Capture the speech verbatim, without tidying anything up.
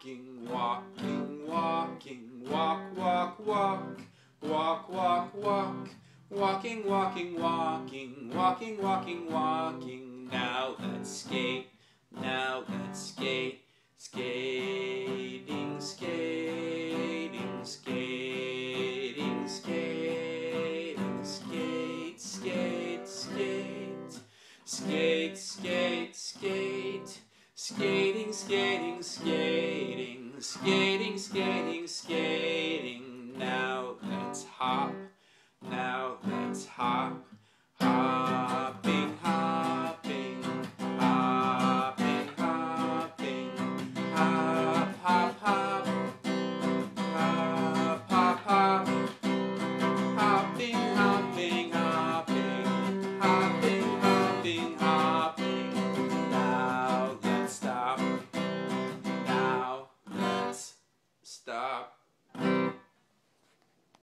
walking, walking, walking, walk, walk, walk, walk, walk, walk, walking, walking, walking, walking, walking, walking. Now let's skate, now let's skate, skating, skating, skating, skating, skate, skate, skate, skate, skate, skate, skating, skating, skating, skating, skating, skating. Now let's hop, now let's hop, hopping, hopping, hopping, hopping, hop, hop, hop, hop, hop, hop, hopping, hopping, hopping, hopping, hopping, hopping. Now let's stop, now let's stop.